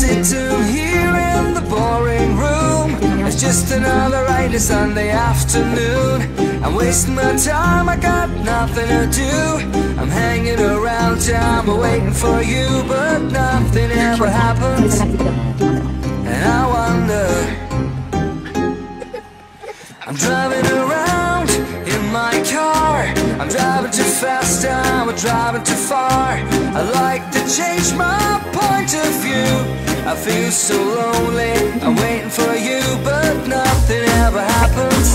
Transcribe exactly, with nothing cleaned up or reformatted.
sitting here in the boring room. It's just another rainy Sunday afternoon. I'm wasting my time, I got nothing to do. I'm hanging around town, I'm waiting for you, but nothing ever happens. And I wonder, I'm driving around in my car. I'm driving too fast, I'm driving too far. I'd like to change my point of view. I feel so lonely, I'm waiting for you, but nothing ever happens.